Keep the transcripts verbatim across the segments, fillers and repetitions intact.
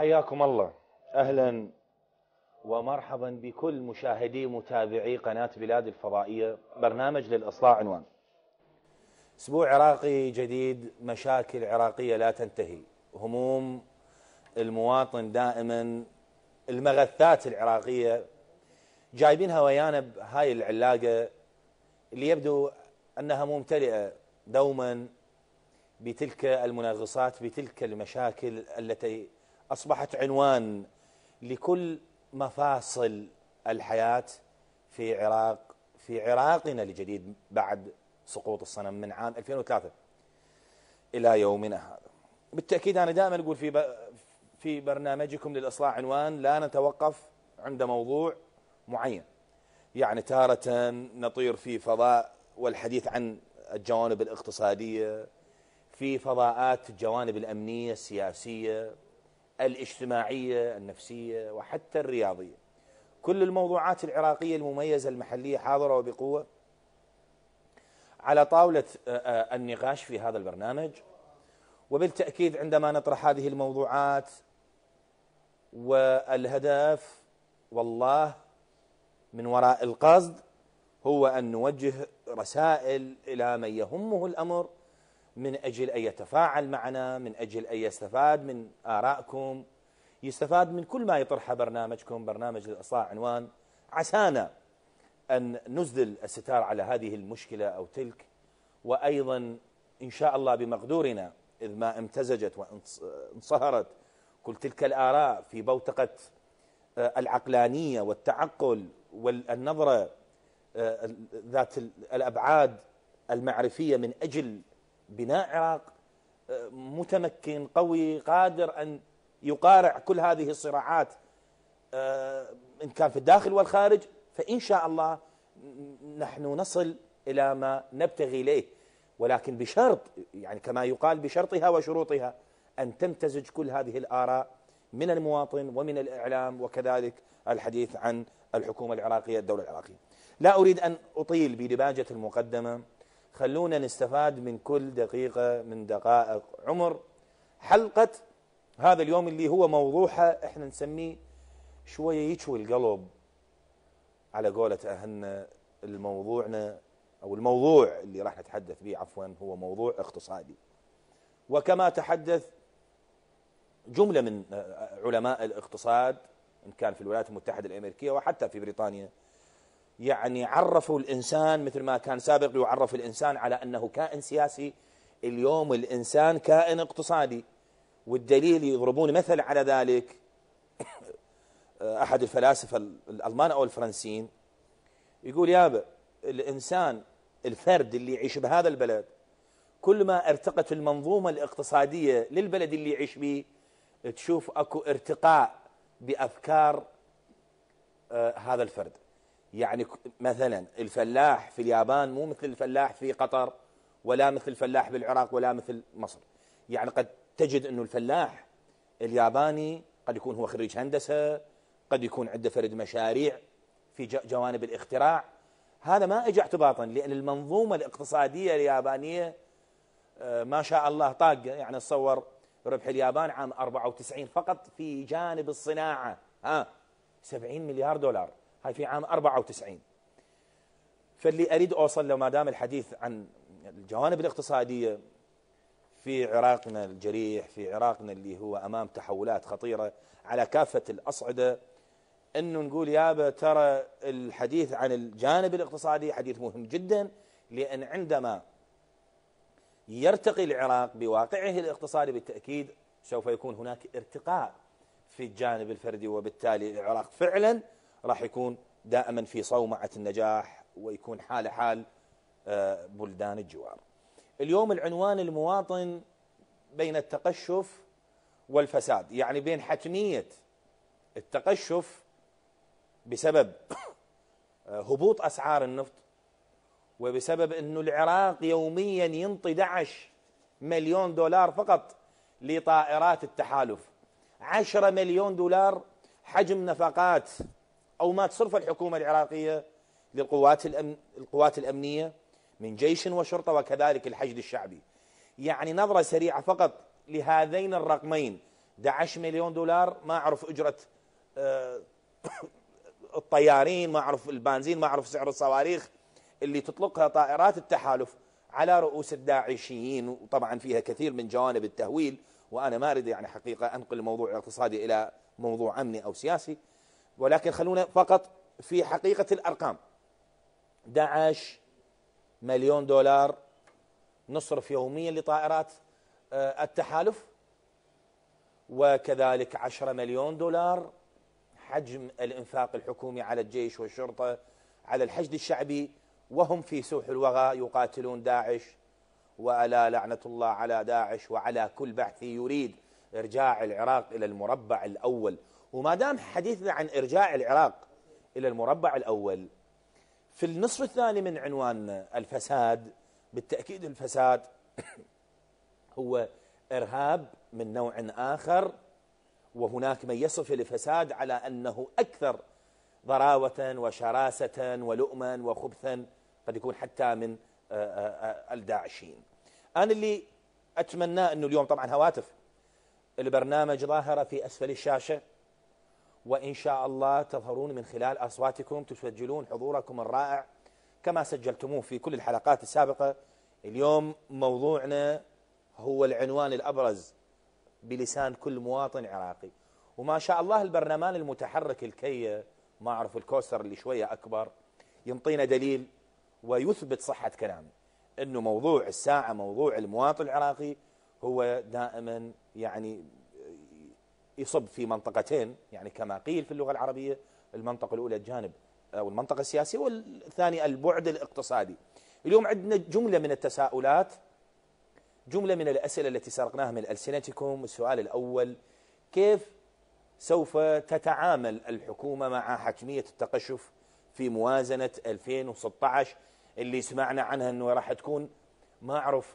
حياكم الله. أهلا ومرحبا بكل مشاهدي متابعي قناة بلاد الفضائية، برنامج للإصلاع عنوان. أسبوع عراقي جديد، مشاكل عراقية لا تنتهي، هموم المواطن دائما، المغثات العراقية جايبينها ويانا بهاي العلاقة اللي يبدو أنها ممتلئة دوما بتلك المنغصات، بتلك المشاكل التي أصبحت عنوان لكل مفاصل الحياة في عراق، في عراقنا الجديد بعد سقوط الصنم من عام ألفين وثلاثة إلى يومنا هذا. بالتأكيد أنا دائما أقول في في برنامجكم للإصلاح عنوان لا نتوقف عند موضوع معين، يعني تارة نطير في فضاء والحديث عن الجوانب الاقتصادية، في فضاءات الجوانب الأمنية السياسية الاجتماعية النفسية وحتى الرياضية. كل الموضوعات العراقية المميزة المحلية حاضرة وبقوة على طاولة النقاش في هذا البرنامج. وبالتأكيد عندما نطرح هذه الموضوعات والهدف والله من وراء القصد هو أن نوجه رسائل إلى من يهمه الأمر من أجل أن يتفاعل معنا، من أجل أن يستفاد من آرائكم، يستفاد من كل ما يطرحه برنامجكم برنامج الإصلاح عنوان، عسانا أن نزدل الستار على هذه المشكلة أو تلك. وأيضا إن شاء الله بمقدورنا إذ ما امتزجت وانصهرت كل تلك الآراء في بوتقة العقلانية والتعقل والنظرة ذات الأبعاد المعرفية من أجل بناء عراق متمكن قوي قادر أن يقارع كل هذه الصراعات إن كان في الداخل والخارج، فإن شاء الله نحن نصل إلى ما نبتغي إليه، ولكن بشرط، يعني كما يقال بشرطها وشروطها، أن تمتزج كل هذه الآراء من المواطن ومن الإعلام وكذلك الحديث عن الحكومة العراقية الدولة العراقية. لا أريد أن أطيل بدباجة المقدمة، خلونا نستفاد من كل دقيقة من دقائق عمر حلقة هذا اليوم اللي هو موضوعها احنا نسميه شوية يشوي القلب على قولة أهلنا. الموضوعنا أو الموضوع اللي راح نتحدث به عفوا هو موضوع اقتصادي، وكما تحدث جملة من علماء الاقتصاد إن كان في الولايات المتحدة الأمريكية وحتى في بريطانيا، يعني عرفوا الإنسان مثل ما كان سابق يعرف الإنسان على أنه كائن سياسي، اليوم الإنسان كائن اقتصادي. والدليل يضربون مثل على ذلك أحد الفلاسفة الألمان أو الفرنسيين يقول يابا الإنسان الفرد اللي يعيش بهذا البلد كل ما ارتقت المنظومة الاقتصادية للبلد اللي يعيش به تشوف أكو ارتقاء بأفكار آه هذا الفرد. يعني مثلا الفلاح في اليابان مو مثل الفلاح في قطر ولا مثل الفلاح بالعراق ولا مثل مصر. يعني قد تجد أنه الفلاح الياباني قد يكون هو خريج هندسة، قد يكون عنده فرد مشاريع في جوانب الاختراع. هذا ما اجى اعتباطا، لأن المنظومة الاقتصادية اليابانية ما شاء الله طاقة. يعني تصور ربح اليابان عام أربعة وتسعين فقط في جانب الصناعة ها سبعين مليار دولار، هاي في عام أربعة وتسعين. فاللي أريد أوصل له ما دام الحديث عن الجوانب الاقتصادية في عراقنا الجريح، في عراقنا اللي هو أمام تحولات خطيرة على كافة الأصعدة، أنه نقول يابا ترى الحديث عن الجانب الاقتصادي حديث مهم جدا، لأن عندما يرتقي العراق بواقعه الاقتصادي بالتأكيد سوف يكون هناك ارتقاء في الجانب الفردي، وبالتالي العراق فعلا راح يكون دائما في صومعة النجاح ويكون حال حال بلدان الجوار. اليوم العنوان المواطن بين التقشف والفساد، يعني بين حتمية التقشف بسبب هبوط أسعار النفط، وبسبب أنه العراق يوميا ينطي أحد عشر مليون دولار فقط لطائرات التحالف، عشرة مليون دولار حجم نفقات أو ما تصرف الحكومة العراقية للقوات الأمن القوات الأمنية من جيش وشرطة وكذلك الحشد الشعبي. يعني نظرة سريعة فقط لهذين الرقمين أحد عشر مليون دولار، ما أعرف أجرة الطيارين، ما أعرف البنزين، ما أعرف سعر الصواريخ اللي تطلقها طائرات التحالف على رؤوس الداعشيين. وطبعا فيها كثير من جوانب التهويل، وأنا ما أريد يعني حقيقة أنقل الموضوع الاقتصادي إلى موضوع أمني أو سياسي، ولكن خلونا فقط في حقيقة الأرقام. أحد عشر مليون دولار نصرف يوميا لطائرات التحالف، وكذلك عشرة مليون دولار حجم الإنفاق الحكومي على الجيش والشرطة على الحشد الشعبي، وهم في سوح الوغى يقاتلون داعش، وألا لعنة الله على داعش وعلى كل بعثي يريد إرجاع العراق إلى المربع الأول. وما دام حديثنا عن إرجاع العراق إلى المربع الأول، في النصف الثاني من عنوان الفساد، بالتأكيد الفساد هو إرهاب من نوع آخر، وهناك من يصف الفساد على أنه أكثر ضراوة وشراسة ولؤما وخبثا، قد يكون حتى من الداعشين. أنا اللي أتمناه أنه اليوم طبعا هواتف البرنامج ظاهرة في أسفل الشاشة، وإن شاء الله تظهرون من خلال أصواتكم تسجلون حضوركم الرائع كما سجلتموه في كل الحلقات السابقة. اليوم موضوعنا هو العنوان الأبرز بلسان كل مواطن عراقي، وما شاء الله البرلمان المتحرك الكي، ما أعرف الكوستر اللي شوية أكبر، ينطينا دليل ويثبت صحة كلامي أنه موضوع الساعة موضوع المواطن العراقي هو دائما يعني يصب في منطقتين، يعني كما قيل في اللغة العربية، المنطقة الأولى الجانب أو المنطقة السياسية، والثاني البعد الاقتصادي. اليوم عندنا جملة من التساؤلات، جملة من الأسئلة التي سرقناها من ألسنتكم. السؤال الأول: كيف سوف تتعامل الحكومة مع حتمية التقشف في موازنة ألفين وستة عشر اللي سمعنا عنها أنه راح تكون ما أعرف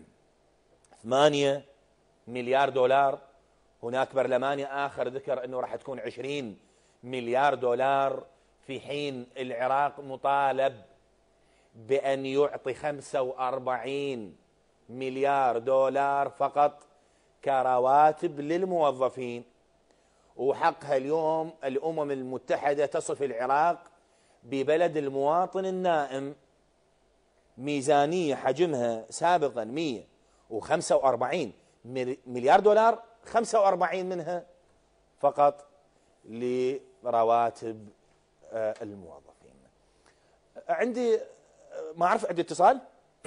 ثمانية مليار دولار، هناك برلماني آخر ذكر أنه راح تكون عشرين مليار دولار، في حين العراق مطالب بأن يعطي خمسة وأربعين مليار دولار فقط كرواتب للموظفين. وحقها اليوم الأمم المتحدة تصف العراق ببلد المواطن النائم، ميزانية حجمها سابقا مئة وخمسة وأربعين مليار دولار، خمسة وأربعين منها فقط لرواتب الموظفين. عندي ما أعرف عندي اتصال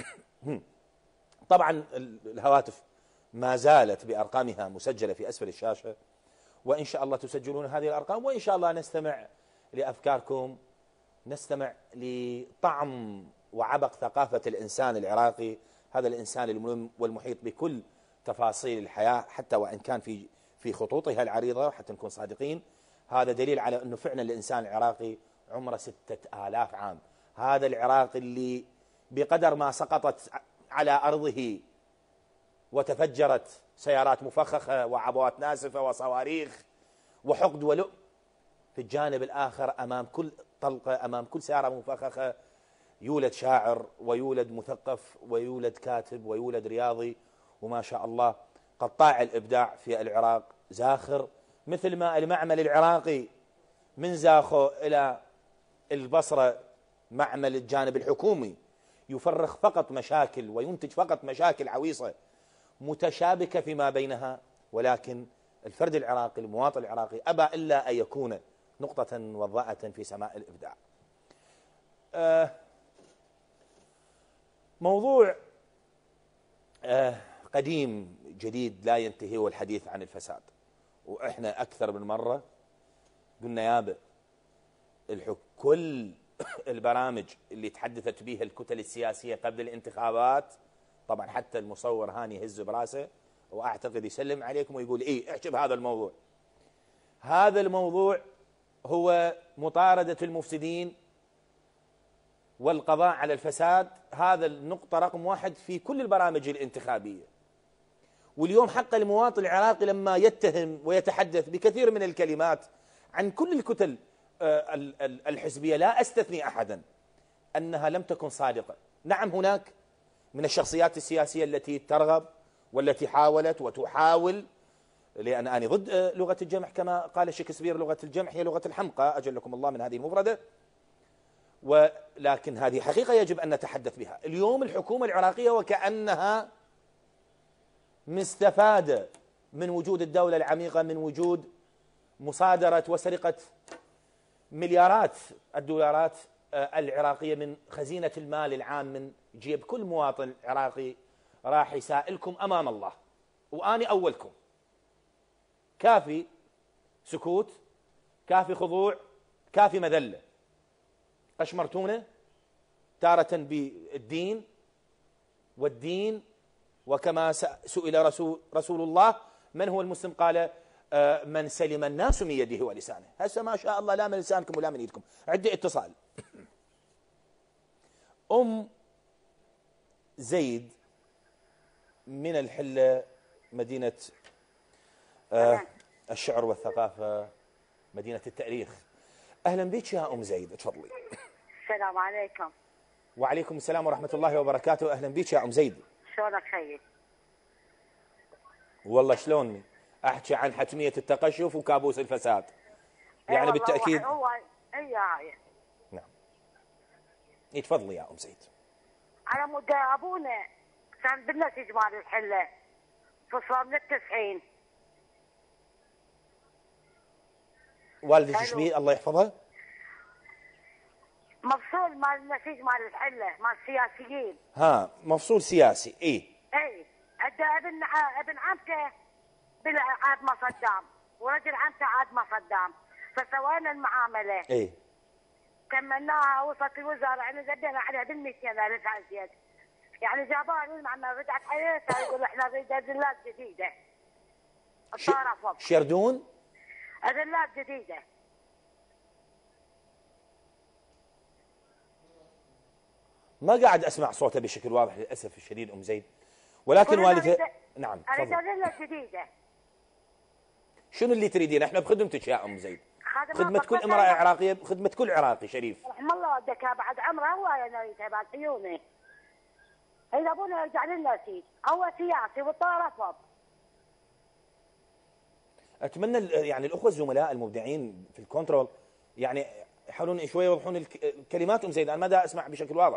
طبعا الهواتف ما زالت بأرقامها مسجلة في أسفل الشاشة، وإن شاء الله تسجلون هذه الأرقام، وإن شاء الله نستمع لأفكاركم، نستمع لطعم وعبق ثقافة الإنسان العراقي، هذا الإنسان الملم والمحيط بكل تفاصيل الحياة، حتى وإن كان في في خطوطها العريضة، حتى نكون صادقين. هذا دليل على أنه فعلا الإنسان العراقي عمره ستة آلاف عام. هذا العراق اللي بقدر ما سقطت على أرضه وتفجرت سيارات مفخخة وعبوات ناسفة وصواريخ وحقد ولؤم، في الجانب الآخر أمام كل طلقة، أمام كل سيارة مفخخة يولد شاعر ويولد مثقف ويولد كاتب ويولد رياضي، وما شاء الله قطاع الإبداع في العراق زاخر، مثل ما المعمل العراقي من زاخو إلى البصرة معمل الجانب الحكومي يفرخ فقط مشاكل وينتج فقط مشاكل عويصة متشابكة فيما بينها، ولكن الفرد العراقي المواطن العراقي أبى إلا أن يكون نقطة وضاءة في سماء الإبداع. آه موضوع آه قديم جديد لا ينتهي، هو الحديث عن الفساد. وإحنا أكثر من مرة قلنا يابا كل البرامج اللي تحدثت بها الكتل السياسية قبل الانتخابات، طبعا حتى المصور هاني يهز براسه وأعتقد يسلم عليكم ويقول إيه احجب هذا الموضوع. هذا الموضوع هو مطاردة المفسدين والقضاء على الفساد، هذا النقطة رقم واحد في كل البرامج الانتخابية. واليوم حق المواطن العراقي لما يتهم ويتحدث بكثير من الكلمات عن كل الكتل الحزبية، لا أستثني أحدا، أنها لم تكن صادقة. نعم هناك من الشخصيات السياسية التي ترغب والتي حاولت وتحاول لأن أنا ضد لغة الجمع، كما قال شكسبير لغة الجمع هي لغة الحمقى أجلكم الله من هذه المفردة، ولكن هذه حقيقة يجب أن نتحدث بها. اليوم الحكومة العراقية وكأنها مستفادة من وجود الدولة العميقة، من وجود مصادرة وسرقة مليارات الدولارات العراقية من خزينة المال العام من جيب كل مواطن عراقي، راح يسائلكم أمام الله وأني أولكم. كافي سكوت، كافي خضوع، كافي مذلة. قشمرتونا تارة بالدين والدين، وكما سئل رسول, رسول الله من هو المسلم قال من سلم الناس من يده ولسانه. هسه ما شاء الله لا من لسانكم ولا من يدكم. عندي اتصال. أم زيد من الحلة، مدينة آه الشعر والثقافة، مدينة التاريخ. أهلا بك يا أم زيد، تفضلي. السلام عليكم. وعليكم السلام ورحمة الله وبركاته. أهلا بك يا أم زيد. شلونك خيي؟ والله شلوني؟ أحكي عن حتمية التقشف وكابوس الفساد. يعني أي بالتأكيد هو هي هاي. نعم. تفضلي يا أم زيد. على مود أبونا كان بالنسج مال الحلة فصل من التسعين. والدتك ايش بيه الله يحفظها؟ مفصول مال النسيج مال الحلة مال السياسيين. ها مفصول سياسي. اي اي عنده ابن ابن عمته عاد ما صدام، ورجل عمته عاد ما صدام، فسوينا المعامله. اي كملناها، وصلت الوزاره يعني زدنا عليها بالمئتين الف ازيد. يعني جابوها لنا عما رجعت حياتها يقول احنا نريد ادلات جديده. الطرف شيردون ادلات جديده. ما قاعد اسمع صوته بشكل واضح للاسف الشديد ام زيد، ولكن والدته نعم اريد ادله جديده. شنو اللي تريدين؟ احنا بخدمتك يا ام زيد، خدمة كل امرأة عراقية، خدمة كل عراقي شريف. رحم الله والدك بعد عمره هو نريدها بعد عيونه. إذا أبونا يرجع لنا شيء، هو سياسي والطار رفض. أتمنى يعني الأخوة الزملاء المبدعين في الكنترول يعني يحاولون شوية يوضحون الكلمات. أم زيد أنا ما دا أسمع بشكل واضح.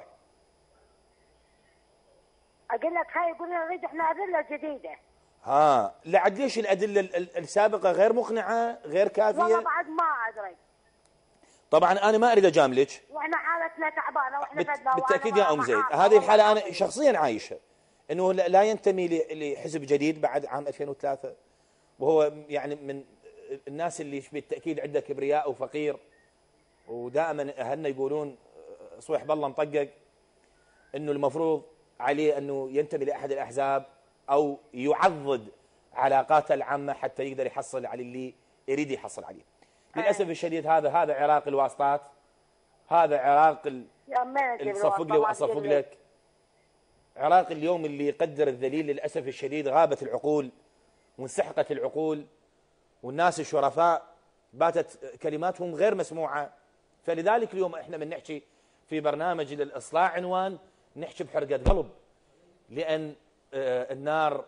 أقول لك هاي يقولون نريد إحنا أدلة جديدة. ها لعد ليش الأدلة السابقة غير مقنعة غير كافية؟ والله بعد ما أدري. طبعا أنا ما أريد أجاملك. وإحنا حالتنا تعبانة وإحنا بدنا بالتأكيد يا أم زيد هذه الحالة أنا شخصيا عايشة، إنه لا ينتمي لحزب جديد بعد عام ألفين وثلاثة، وهو يعني من الناس اللي بالتأكيد عنده كبرياء وفقير، ودائما أهلنا يقولون صويح بالله مطقق، إنه المفروض عليه أنه ينتمي لأحد الأحزاب أو يعضد علاقاته العامة حتى يقدر يحصل على اللي يريد يحصل عليه. للأسف الشديد هذا هذا عراق الواسطات، هذا عراق اللي صفق لي وأصفق لك، عراق اليوم اللي يقدر الذليل. للأسف الشديد غابت العقول وانسحقت العقول، والناس الشرفاء باتت كلماتهم غير مسموعة. فلذلك اليوم احنا من نحكي في برنامج للإصلاح عنوان نحكي بحرقة قلب، لأن النار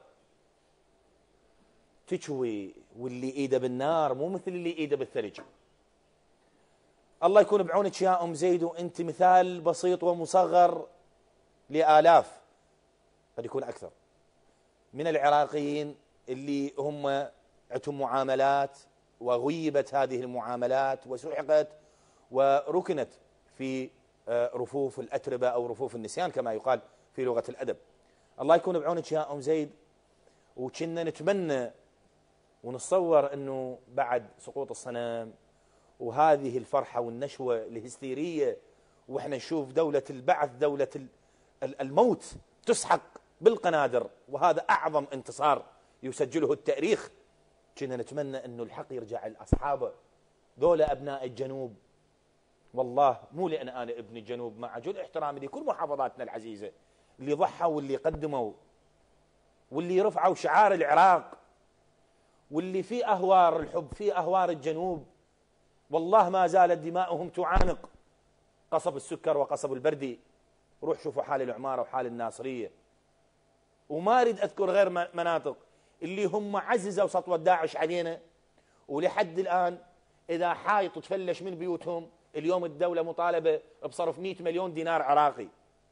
تشوي واللي ايده بالنار مو مثل اللي ايده بالثلج. الله يكون بعونك يا ام زيد، وانت مثال بسيط ومصغر لآلاف قد يكون اكثر من العراقيين اللي هم عندهم معاملات وغيبت هذه المعاملات وسحقت وركنت في رفوف الأتربة أو رفوف النسيان كما يقال في لغة الأدب. الله يكون بعونك يا أم زيد، وكنا نتمنى ونتصور أنه بعد سقوط الصنم وهذه الفرحة والنشوة الهستيرية وإحنا نشوف دولة البعث، دولة الموت تسحق بالقنادر، وهذا أعظم انتصار يسجله التاريخ. كنا نتمنى أنه الحق يرجع لأصحابه، ذولا أبناء الجنوب. والله مو لأن أنا ابن الجنوب، مع جل احترامي لكل محافظاتنا العزيزة اللي ضحوا واللي قدموا واللي رفعوا شعار العراق واللي في أهوار الحب في أهوار الجنوب، والله ما زالت دماؤهم تعانق قصب السكر وقصب البردي. روح شوفوا حال العمارة وحال الناصرية، وما أريد أذكر غير مناطق اللي هم عززوا سطوة داعش علينا، ولحد الآن إذا حائط تفلش من بيوتهم اليوم الدولة مطالبة بصرف مئة مليون دينار عراقي.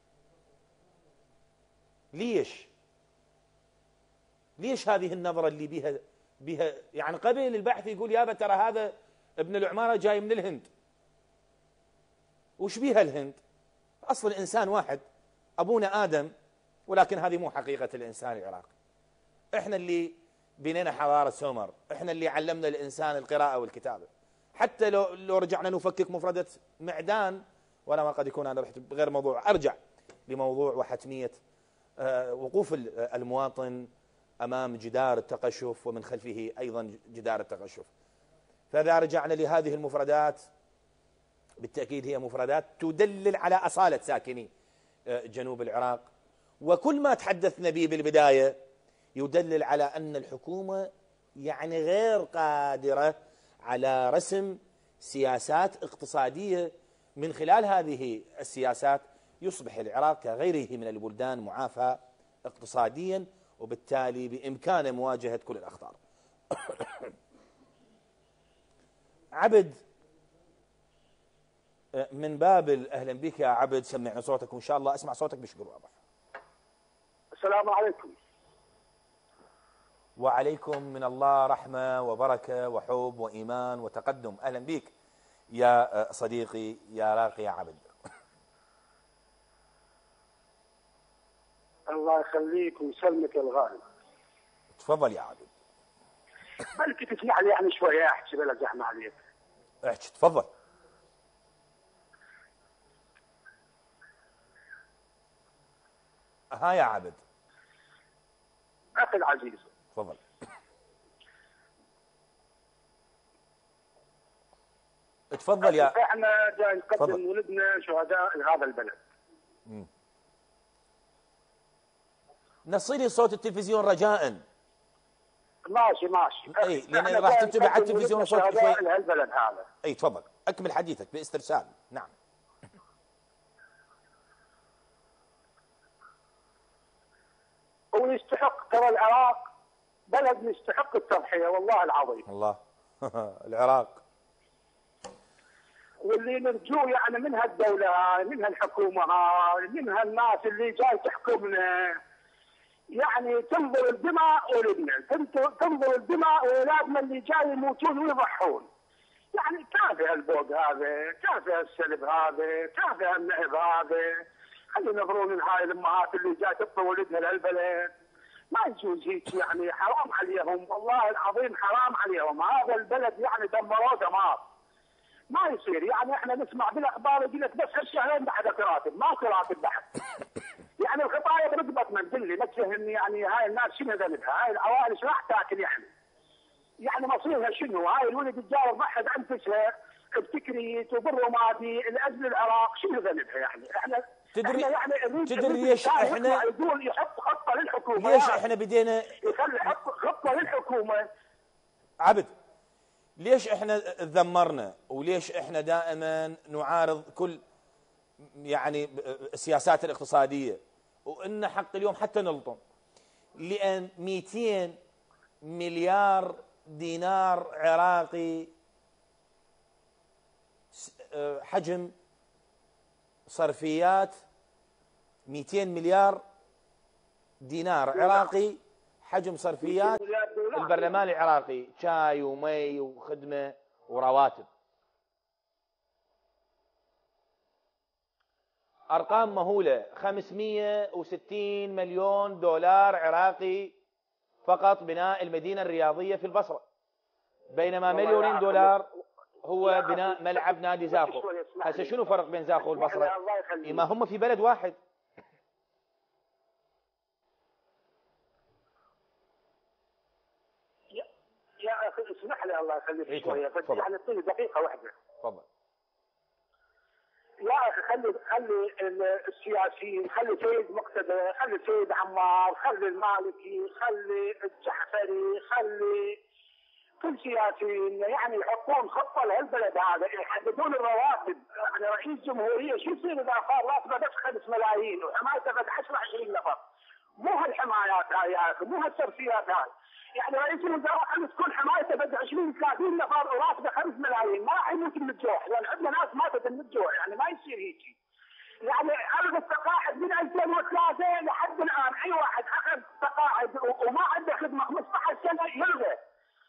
ليش؟ ليش هذه النظرة اللي بها بها يعني قبل البحث يقول يابا ترى هذا ابن العمارة جاي من الهند. وش بيها الهند؟ أصل الإنسان واحد، أبونا آدم، ولكن هذه مو حقيقة الإنسان العراقي. إحنا اللي بنينا حضارة سومر، إحنا اللي علمنا الإنسان القراءة والكتابة. حتى لو لو رجعنا نفكك مفردة معدان، ولا ما قد يكون أنا رحت بغير موضوع، أرجع لموضوع وحتمية وقوف المواطن أمام جدار التقشف ومن خلفه أيضا جدار التقشف. فإذا رجعنا لهذه المفردات بالتأكيد هي مفردات تدلل على أصالة ساكني جنوب العراق، وكل ما تحدثنا به بالبداية يدلل على أن الحكومة يعني غير قادرة على رسم سياسات اقتصادية من خلال هذه السياسات يصبح العراق كغيره من البلدان معافى اقتصاديا، وبالتالي بإمكانه مواجهة كل الأخطار. عبد من بابل، أهلا بك يا عبد، سمعنا صوتك وإن شاء الله أسمع صوتك بشكل واضح. السلام عليكم. وعليكم من الله رحمة وبركة وحب وإيمان وتقدم. أهلا بك يا صديقي يا راقي يا عبد. الله يخليك ويسلمك الغالي. تفضل يا عبد. بلكي تسمح لي يعني شوية أحكي بلا زحمة عليك. احكي تفضل. ها يا عبد. أخي العزيز. تفضل. تفضل يا. احنا جاي نقدم ولدنا شهداء لهذا البلد. مم. نصيلي صوت التلفزيون رجاء. ماشي ماشي. اي لان راح تنتبه على التلفزيون صوت شوي. لهالبلد هذا. اي تفضل اكمل حديثك باسترسال. نعم. ويستحق ترى العراق بلد يستحق التضحية والله العظيم. الله. العراق. واللي نرجوه يعني من هالدولة هاي، من هالحكومة هاي، من هالناس اللي جاي تحكمنا، يعني تنظر الدماء ولدنا، تنظر الدماء واولادنا اللي جاي يموتون ويضحون. يعني كافي هالبوق هذا، كافي هالسلب هذا، كافي هالنهب هذا. خلي ينظرون هاي الامهات اللي جاي تطفي ولدها لهالبلد. ما يجوز هيك، يعني حرام عليهم والله العظيم، حرام عليهم. هذا البلد يعني دمروه دمار. ما يصير، يعني احنا نسمع بالاخبار يقول لك بس هالشهرين بعدك راتب، ماكو راتب بعد. يعني الخطايا برقبتنا تدلي، ما تفهمني يعني هاي الناس شنو ذنبها؟ هاي العوائل ايش راح تاكل يعني؟ يعني مصيرها شنو؟ هاي الولد تجاوب ضحت انفسها بتكريت وبالرمادي لاجل العراق، شنو ذنبها يعني؟ احنا تدري احنا يعني تدري ليش احنا يقول يحط خطه للحكومه؟ ليش احنا بدينا يخلي يحط خطه للحكومه؟ عبد، ليش احنا ذمرنا وليش احنا دائما نعارض كل يعني السياسات الاقتصاديه، وان حق اليوم حتى نلطم؟ لان مئتين مليار دينار عراقي حجم صرفيات، مئتين مليار دينار عراقي حجم صرفيات البرلمان العراقي، شاي ومي وخدمة ورواتب. أرقام مهولة، خمسمئة وستين مليون دولار عراقي فقط بناء المدينة الرياضية في البصرة، بينما مليونين دولار هو بناء ملعب نادي زاخو. هسه شنو فرق بين زاخو والبصرة؟ ما هم في بلد واحد. يا اخي اسمح لي الله يخليك شويه، بس يعني اعطيني دقيقه واحده. تفضل. يا اخي خلي خلي السياسيين، خلي سيد مقتدى، خلي سيد عمار، خلي المالكي، خلي الجحفري، خلي كل سياسيين يعني يحطون خطه لهالبلد هذا، يحددون الرواتب. يعني رئيس جمهوريه شو يصير اذا صار راتبه بس خمس ملايين وحمايته بس عشرة عشرين نفر، مو هالحمايات هاي يا اخي، مو هالشرسيات هاي. يعني رئيس الوزراء خلي تكون حمايته بد عشرين ثلاثين نفر وراتبه خمس ملايين، ما راح يموت من الجوع، لان عندنا ناس ماتت من الجوع، يعني ما يصير هيك. يعني الغى التقاعد من ألفين وثلاثة لحد الان، اي واحد اخذ تقاعد وما عنده خدمه خمسة عشر سنه يلغى.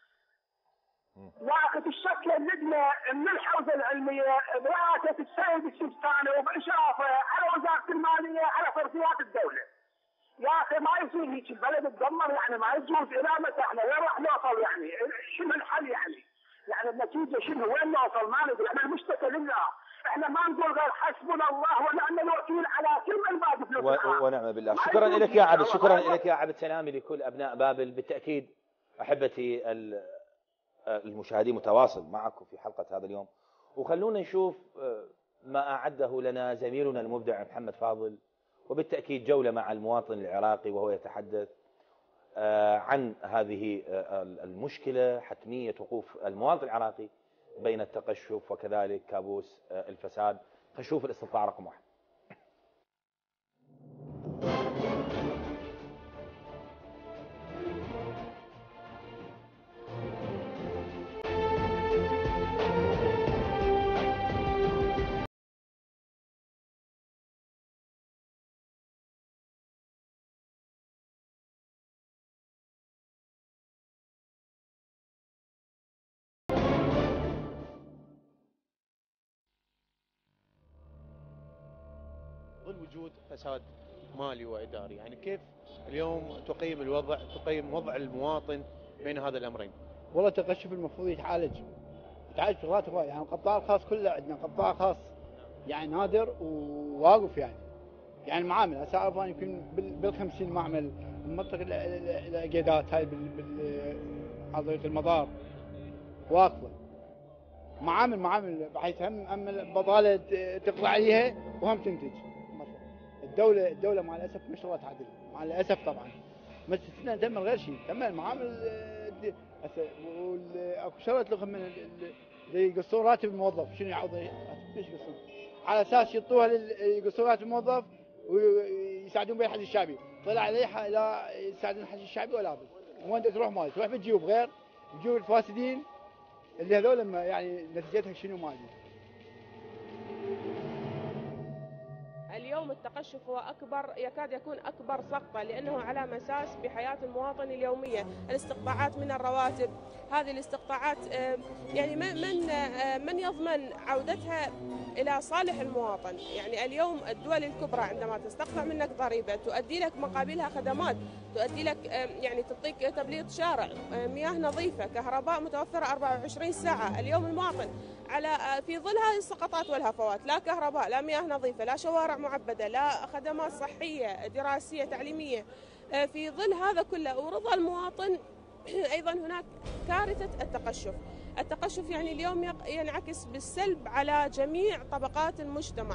يا اخي تشكل لجنه من الحوزه العلميه برئاسه السيد السيستاني وباشرافه على وزاره الماليه على فرضيات الدوله. يا اخي ما يصير هيك، البلد تدمر، يعني ما يجوز. الى متى احنا وين راح نوصل؟ يعني شنو الحل يعني؟ يعني النتيجه شنو؟ وين نوصل؟ ما ندري. احنا المشتكى لله، احنا ما نقول غير حسبنا الله ونعم الوكيل على كل من باب فلوس العالم. ونعم بالله. شكرا لك يا عبد، شكرا لك يا عبد. سلامي لكل ابناء بابل. بالتاكيد احبتي المشاهدين متواصل معكم في حلقه هذا اليوم، وخلونا نشوف ما اعده لنا زميلنا المبدع محمد فاضل، وبالتاكيد جوله مع المواطن العراقي وهو يتحدث عن هذه المشكله، حتميه وقوف المواطن العراقي بين التقشف وكذلك كابوس الفساد. خلينا الاستطلاع رقم واحد. ظل وجود فساد مالي واداري، يعني كيف اليوم تقيم الوضع، تقيم وضع المواطن بين هذا الامرين؟ والله التقشف المفروض يتعالج، يتعالج شغلات هواي. يعني القطاع الخاص كله عندنا قطاع خاص يعني نادر وواقف، يعني يعني المعامل هسه اعرف انا يمكن بالخمسين معمل منطقه القيادات هاي بال على طريق المطار واقفه. معامل معامل بحيث هم هم البطاله تقضي عليها وهم تنتج. الدوله الدوله مع الاسف ما شاء الله تعدل، مع الاسف طبعا بس تدمر غير شيء، تدمر المعامل. هسه اكو شغله لهم من زي يقصون راتب الموظف، شنو يعوض؟ ليش يقصون؟ على اساس يعطوها يقصون راتب الموظف ويساعدون بها الحج الشعبي، طلع عليه لا يساعدون الحج الشعبي ولا بد. وين تروح مال؟ تروح بتجيب غير بتجيب الفاسدين اللي هذول يعني نتيجتها شنو ما ادري. اليوم التقشف هو أكبر، يكاد يكون أكبر سقطة، لأنه على مساس بحياة المواطن اليومية. الاستقطاعات من الرواتب، هذه الاستقطاعات يعني من من يضمن عودتها إلى صالح المواطن؟ يعني اليوم الدول الكبرى عندما تستقطع منك ضريبة تؤدي لك مقابلها خدمات، تؤدي لك يعني تعطيك تبليط شارع، مياه نظيفة، كهرباء متوفرة أربعة وعشرين ساعة. اليوم المواطن على في ظل هذه السقطات والهفوات، لا كهرباء، لا مياه نظيفة، لا شوارع معبدة، لا خدمات صحية دراسية تعليمية، في ظل هذا كله ورضا المواطن أيضا هناك كارثة التقشف. التقشف يعني اليوم ينعكس بالسلب على جميع طبقات المجتمع.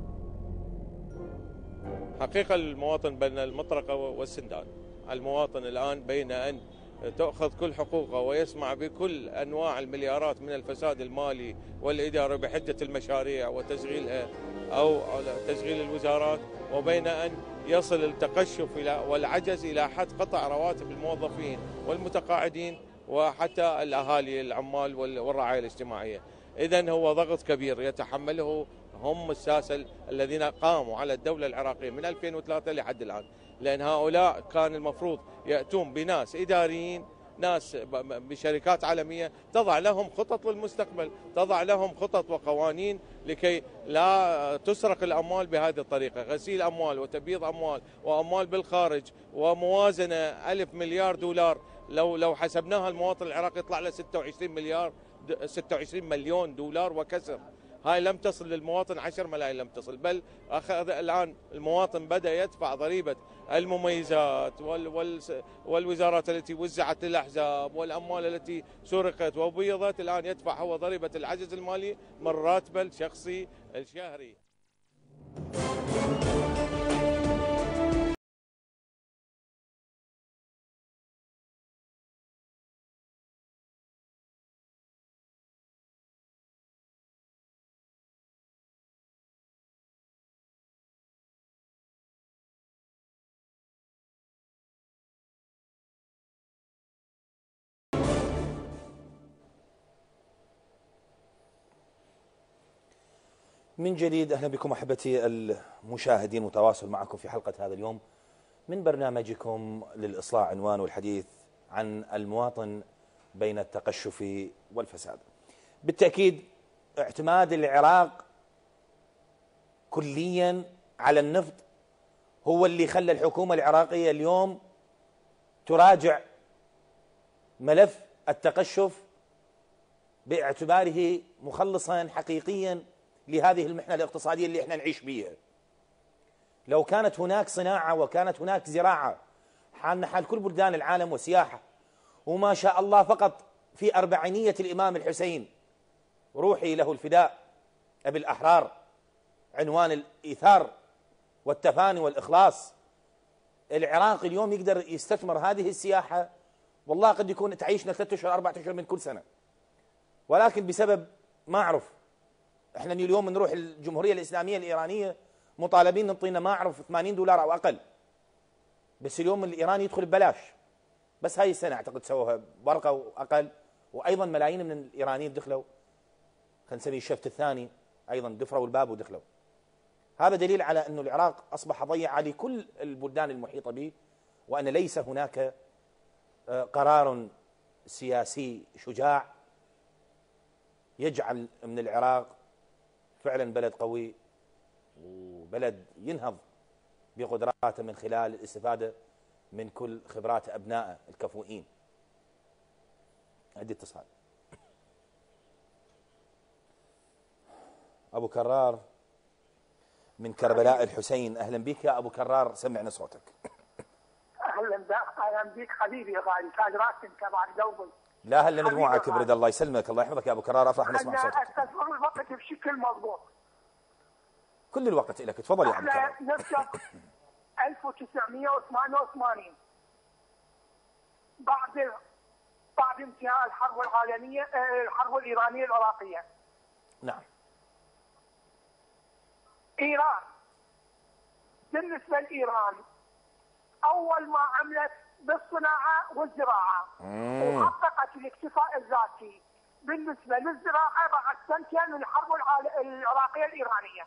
حقيقة المواطن بين المطرقة والسندان. المواطن الآن بين أن تأخذ كل حقوقه ويسمع بكل أنواع المليارات من الفساد المالي والإداري بحجة المشاريع وتشغيلها أو تشغيل الوزارات، وبين أن يصل التقشف إلى والعجز إلى حد قطع رواتب الموظفين والمتقاعدين وحتى الأهالي العمال والرعاية الاجتماعية. إذن هو ضغط كبير يتحمله هم الساسة الذين قاموا على الدولة العراقية من ألفين وثلاثة لحد الآن، لأن هؤلاء كان المفروض يأتون بناس إداريين، ناس بشركات عالمية تضع لهم خطط للمستقبل، تضع لهم خطط وقوانين لكي لا تسرق الأموال بهذه الطريقة، غسيل أموال وتبييض أموال وأموال بالخارج وموازنة ألف مليار دولار. لو لو حسبناها المواطن العراقي يطلع له ستة وعشرين مليار ستة وعشرين مليون دولار وكسر. هاي لم تصل للمواطن عشر ملايين، لم تصل، بل أخذ الآن المواطن بدأ يدفع ضريبة المميزات والوزارات التي وزعت للأحزاب والأموال التي سرقت وبيضت. الآن يدفع هو ضريبة العجز المالي من راتبه الشخصي الشهري. من جديد أهلا بكم أحبتي المشاهدين، متواصل معكم في حلقة هذا اليوم من برنامجكم للإصلاح، عنوان والحديث عن المواطن بين التقشف والفساد. بالتأكيد اعتماد العراق كليا على النفط هو اللي خلى الحكومة العراقية اليوم تراجع ملف التقشف باعتباره مخلصا حقيقيا لهذه المحنة الاقتصادية اللي احنا نعيش بيها. لو كانت هناك صناعة وكانت هناك زراعة حالنا حال كل بلدان العالم وسياحة، وما شاء الله فقط في أربعينية الإمام الحسين روحي له الفداء أبي الأحرار، عنوان الإيثار والتفاني والإخلاص، العراق اليوم يقدر يستثمر هذه السياحة. والله قد يكون تعيشنا ثلاثة أشهر أربعة أشهر من كل سنة، ولكن بسبب ما أعرف احنا اليوم نروح الجمهورية الإسلامية الإيرانية مطالبين نعطينا ما أعرف ثمانين دولار أو أقل، بس اليوم الإيراني يدخل ببلاش. بس هاي السنة أعتقد سووها بورقة وأقل، وأيضا ملايين من الإيرانيين دخلوا، خلينا نسميه الشفت الثاني أيضا دفروا الباب ودخلوا. هذا دليل على أن العراق أصبح ضيعة لكل البلدان المحيطة به، وأن ليس هناك قرار سياسي شجاع يجعل من العراق فعلا بلد قوي وبلد ينهض بقدراته من خلال الاستفادة من كل خبرات أبنائه الكفؤين. عندي اتصال. أبو كرار من كربلاء الحسين، أهلا بك يا أبو كرار، سمعنا صوتك. اهلا اهلا بك حبيبي يا غالي، تاج راسك انت بعد دوبل. لا هلا مدموعك برد الله يسلمك، الله يحفظك يا ابو كرار، افرح نسمع صوتك. انا استثمر الوقت بشكل مضبوط. كل الوقت لك، تفضل يا ابو كرار. احنا نرجع ألف وتسعمئة وثمانية وثمانين بعد بعد انتهاء الحرب العالميه الحرب الايرانيه العراقيه. نعم. ايران بالنسبه لايران اول ما عملت بالصناعه والزراعه وحققت الاكتفاء الذاتي بالنسبه للزراعه بعد سنتين من الحرب العراقيه الايرانيه.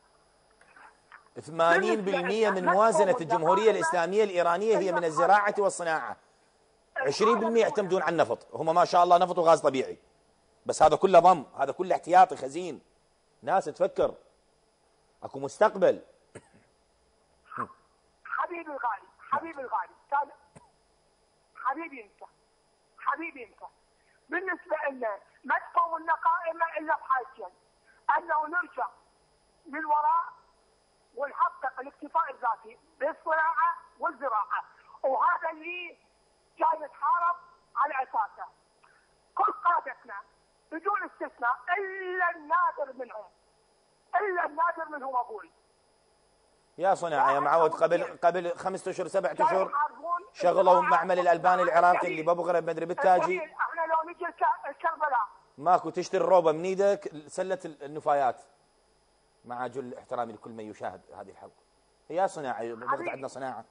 ثمانين بالمئة من موازنه الجمهوريه الاسلاميه الايرانيه هي من الزراعه والصناعه. عشرين بالمئة يعتمدون على النفط، هم ما شاء الله نفط وغاز طبيعي، بس هذا كله ضم، هذا كله احتياطي خزين. ناس تفكر اكو مستقبل. حبيبي الغالي حبيبي الغالي حبيبي انت حبيبي انت بالنسبه لنا ما تقوم النقائم الا بحاجتين، انه نرجع للوراء ونحقق الاكتفاء الذاتي بالصناعه والزراعه، وهذا اللي جاي نتحارب على اساسه. كل قادتنا بدون استثناء الا النادر منهم الا النادر منهم اقول يا صناعة يا معود، قبل قبل خمسة اشهر سبعة اشهر شغلوا معمل الالبان العراقي اللي بابو غرب مدري بالتاجي. احنا لو نجي الكربلاء ماكو تشتري الروبه من ايدك سله النفايات، مع جل احترامي لكل من يشاهد هذه الحلقه. يا صناعة بغت عندنا صناعه.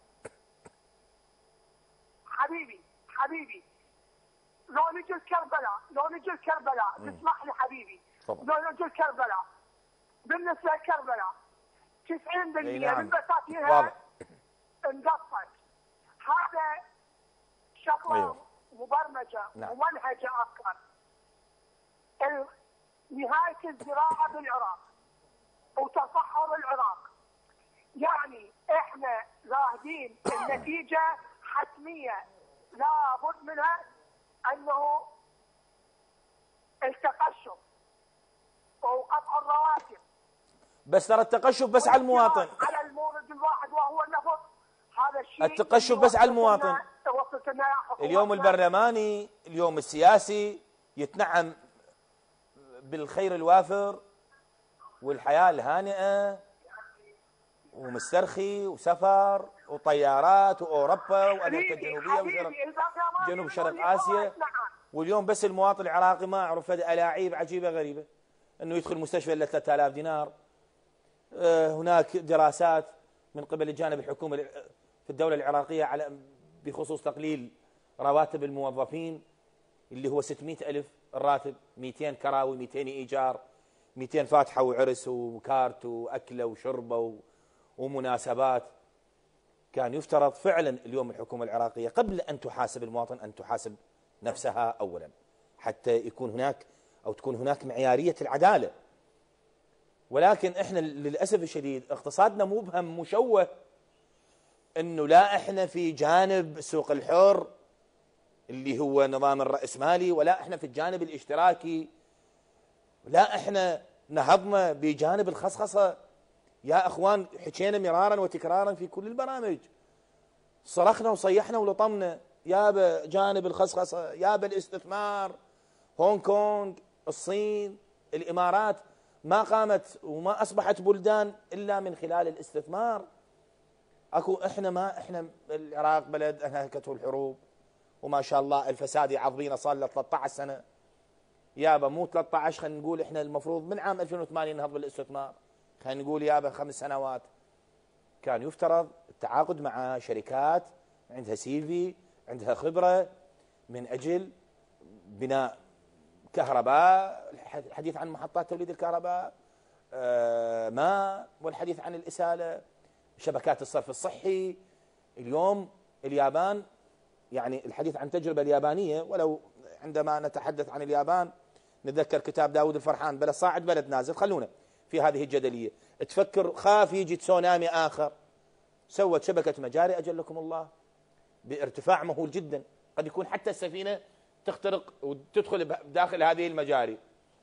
حبيبي حبيبي لو نجي الكربلاء لو نجي الكربلاء تسمح لي حبيبي طبعا. لو نجي الكربلاء بالنسبه لكربلاء تسعين بالمئة نعم. من بساتينها انقصت. هذا شغله أيوه. مبرمجه نعم. ممنهجه اكثر. نهايه الزراعه بالعراق وتصحر العراق، يعني احنا راهدين النتيجه حتميه لابد منها، انه التقشف وقطع الرواتب. بس ترى التقشف بس على المواطن، على المورد الواحد وهو النفط. هذا الشيء التقشف بس على المواطن. وصلتنا اليوم البرلماني اليوم السياسي يتنعم بالخير الوافر والحياة الهانئة ومسترخي وسفر وطيارات وأوروبا وأمريكا الجنوبية وشرق جنوب شرق آسيا. واليوم بس المواطن العراقي ما أعرف ألاعيب عجيبة غريبة، أنه يدخل مستشفى إلا ثلاثة آلاف دينار. هناك دراسات من قبل الجانب الحكومي في الدولة العراقية على بخصوص تقليل رواتب الموظفين اللي هو ستمئة ألف الراتب، مئتين كراوي، مئتين إيجار، مئتين فاتحة وعرس وكارت وأكلة وشربة ومناسبات. كان يفترض فعلا اليوم الحكومة العراقية قبل أن تحاسب المواطن أن تحاسب نفسها أولا، حتى يكون هناك أو تكون هناك معيارية العدالة. ولكن إحنا للأسف الشديد اقتصادنا مبهم مشوه، أنه لا إحنا في جانب السوق الحر اللي هو نظام الرأسمالي، ولا إحنا في الجانب الاشتراكي، لا إحنا نهضنا بجانب الخصخصة. يا أخوان حكينا مرارا وتكرارا في كل البرامج، صرخنا وصيحنا ولطمنا يا بجانب الخصخصة، يا بالاستثمار. هونغ كونغ، الصين، الإمارات ما قامت وما أصبحت بلدان إلا من خلال الاستثمار. أكو إحنا ما إحنا العراق بلد أنهكته الحروب وما شاء الله الفساد يعظبينا صار له ثلاثة عشر سنة. يابا مو ثلاثة عشر، خلينا نقول إحنا المفروض من عام ألفين وثمانية نهض بالاستثمار، خلينا نقول يابا خمس سنوات. كان يفترض التعاقد مع شركات عندها سي في، عندها خبرة، من أجل بناء كهرباء، الحديث عن محطات توليد الكهرباء، آه ماء، والحديث عن الإسالة، شبكات الصرف الصحي. اليوم اليابان، يعني الحديث عن تجربة اليابانية، ولو عندما نتحدث عن اليابان نتذكر كتاب داود الفرحان بلد صاعد بلد نازل. خلونا في هذه الجدلية. تفكر خاف يجي تسونامي آخر، سوت شبكة مجاري أجلكم الله بارتفاع مهول جدا، قد يكون حتى السفينة تخترق وتدخل داخل هذه المجاري.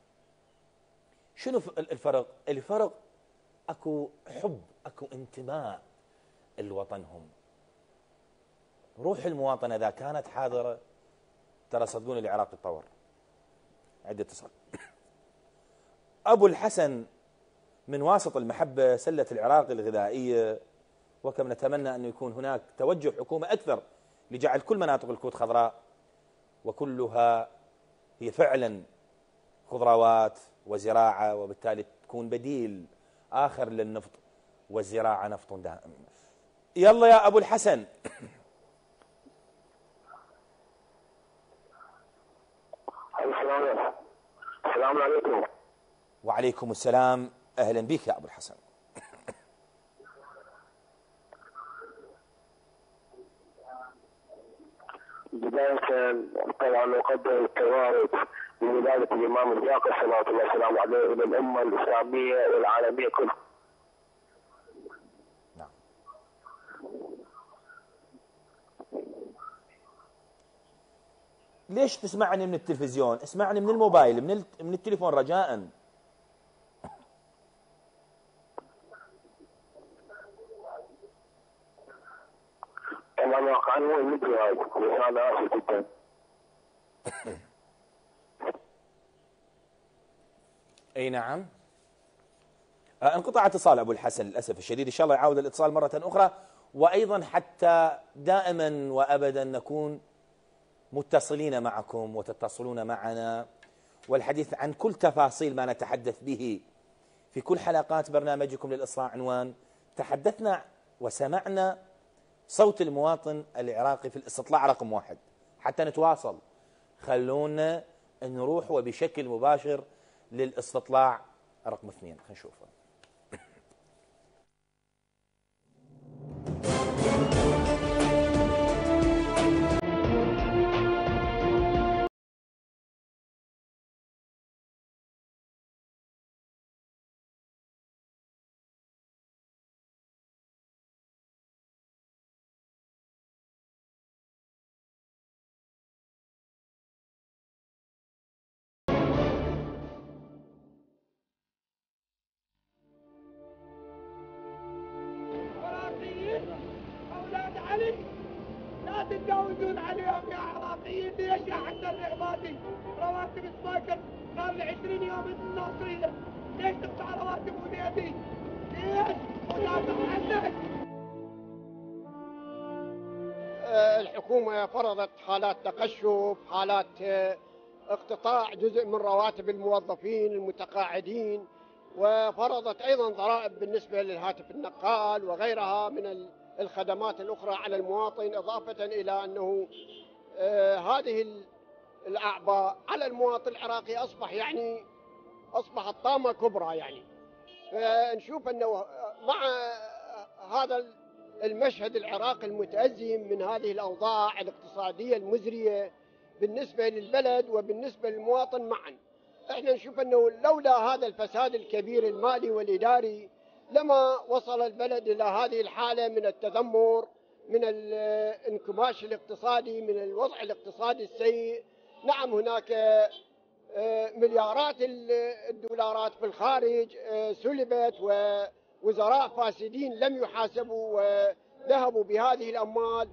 شنو الفرق؟ الفرق اكو حب، اكو انتماء لوطنهم. روح المواطنة إذا كانت حاضرة ترى صدقوني العراق يتطور. عدة اتصال. أبو الحسن من واسط المحبة سلة العراق الغذائية، وكم نتمنى أن يكون هناك توجه حكومة أكثر لجعل كل مناطق الكوت خضراء، وكلها هي فعلا خضروات وزراعة، وبالتالي تكون بديل آخر للنفط، والزراعة نفط دائم. يلا يا أبو الحسن. السلام عليكم. وعليكم السلام، أهلا بك يا أبو الحسن. بداية طبعا نقدم التوارث بولادة الإمام الباقر صلوات الله وسلامه عليه إلى الأمة الإسلامية والعالمية كلها. نعم. ليش تسمعني من التلفزيون؟ اسمعني من الموبايل، من من التليفون رجاءً. طبعا واقعا هو مثل هاي، بس أنا آسف جدا. اي نعم. آه انقطع اتصال ابو الحسن للاسف الشديد، ان شاء الله يعاود الاتصال مره اخرى. وايضا حتى دائما وابدا نكون متصلين معكم وتتصلون معنا، والحديث عن كل تفاصيل ما نتحدث به في كل حلقات برنامجكم للإصلاح عنوان. تحدثنا وسمعنا صوت المواطن العراقي في الاستطلاع رقم واحد. حتى نتواصل خلونا نروح وبشكل مباشر للاستطلاع رقم اثنين. خلينا نشوفه. أولاد علي لا تتجاوزون عليهم يا عراقيين. ليش يا حتى العبادي رواتب سبايكر صار لي عشرين يوم الناصرية، ليش تقطع رواتب وليدي؟ ليش؟ ودافع عنك. الحكومة فرضت حالات تقشف، حالات اقتطاع جزء من رواتب الموظفين المتقاعدين، وفرضت أيضا ضرائب بالنسبة للهاتف النقال وغيرها من الخدمات الأخرى على المواطن، إضافة إلى أنه آه هذه الأعباء على المواطن العراقي أصبح يعني أصبحت طامة كبرى يعني. فنشوف أنه مع هذا المشهد العراقي المتأزم من هذه الأوضاع الاقتصادية المزرية بالنسبة للبلد وبالنسبة للمواطن معا، احنا نشوف أنه لولا هذا الفساد الكبير المالي والإداري لما وصل البلد إلى هذه الحالة من التذمر، من الانكماش الاقتصادي، من الوضع الاقتصادي السيء. نعم هناك مليارات الدولارات في الخارج سلبت، ووزراء فاسدين لم يحاسبوا وذهبوا بهذه الأموال.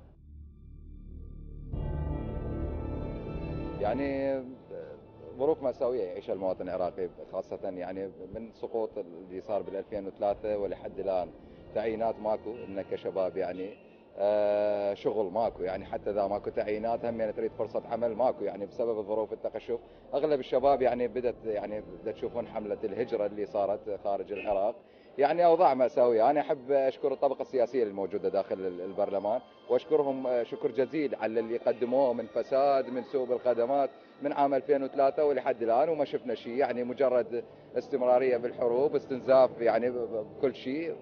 يعني ظروف مأساوية يعيشها المواطن العراقي، خاصة يعني من سقوط اللي صار بال ألفين وثلاثة ولحد الآن تعيينات ماكو لنا كشباب، يعني آه شغل ماكو، يعني حتى إذا ماكو تعيينات هم يعني تريد فرصة عمل ماكو، يعني بسبب الظروف التقشف. أغلب الشباب يعني بدت يعني بدأت تشوفون حملة الهجرة اللي صارت خارج العراق، يعني أوضاع مأساوية. أنا أحب أشكر الطبقة السياسية الموجودة داخل البرلمان، وأشكرهم شكر جزيل على اللي قدموه من فساد، من سوء بالخدمات من عام ألفين وثلاثة ولحد الآن، وما شفنا شيء، يعني مجرد استمرارية بالحروب، استنزاف يعني بكل شيء.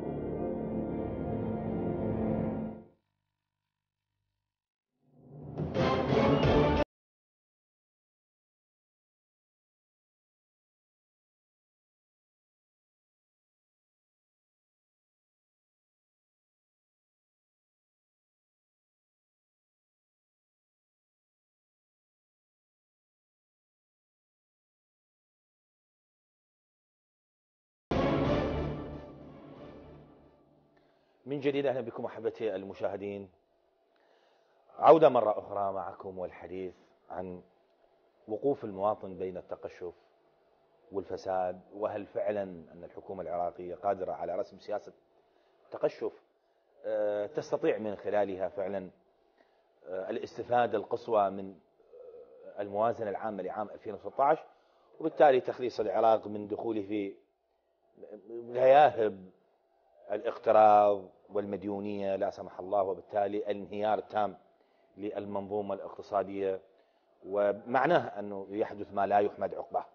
من جديد أهلا بكم أحبتي المشاهدين، عودة مرة أخرى معكم والحديث عن وقوف المواطن بين التقشف والفساد، وهل فعلا أن الحكومة العراقية قادرة على رسم سياسة تقشف تستطيع من خلالها فعلا الاستفادة القصوى من الموازنة العامة لعام ألفين وستة عشر، وبالتالي تخليص العراق من دخوله في غياهب الاقتراض والمديونية لا سمح الله، وبالتالي الانهيار التام للمنظومة الاقتصادية، ومعناه أنه يحدث ما لا يحمد عقباه.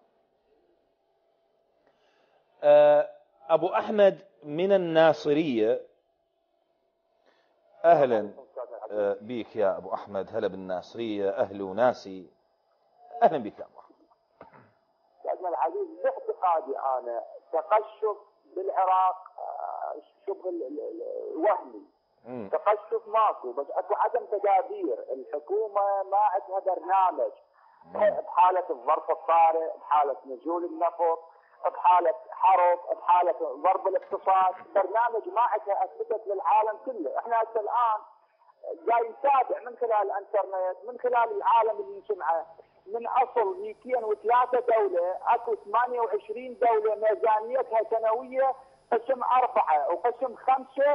أبو أحمد من الناصرية، أهلا بك يا أبو أحمد. هلا بالناصرية، أهل وناسي، أهلا بك يا أبو أحمد. سيدنا العزيز، باعتقادي أنا تقشف بالعراق شبه وهمي، تقشف ماكو، بس اكو عدم تدابير. الحكومه ما عندها برنامج بحاله الظرف الطارئ، بحاله نزول النفط، بحاله حرب، بحاله ضرب الاقتصاد، برنامج ما عندها اثبتت للعالم كله. احنا هسه الان جاي نتابع من خلال الانترنت، من خلال العالم اللي نسمعه، من اصل مئتين وثلاثة دوله اكو ثمانية وعشرين دوله ميزانيتها سنويه قسم أربعة وقسم خمسة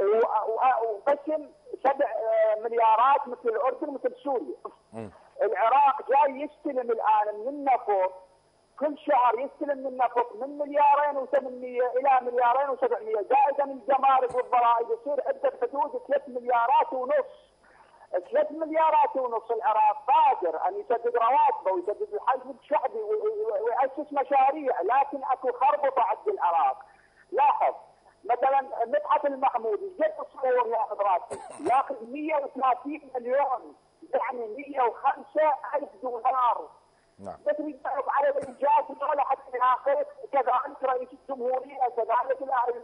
وقسم سبع مليارات مثل الأردن مثل سوريا. العراق جاي يستلم الآن من النفط، كل شهر يستلم من النفط من مليارين وثمانمية إلى مليارين وسبعمية، زائدا الجمارك والضرائب، يصير عنده حدود ثلاث مليارات ونص. ثلاث مليارات ونص العراق قادر أن يسدد رواتبه ويسدد الحجم الشعبي ويأسس مشاريع، لكن أكو خربطة عند العراق. لاحظ مثلا مدحت المحمودي جد تصور ياخذ راتب، ياخذ مئة وثلاثين مليون، يعني مئة وخمسة ألف دولار. نعم. بس يتعرف على الانجاز ولا حتى ياخذ، كذلك رئيس الجمهوريه، كذلك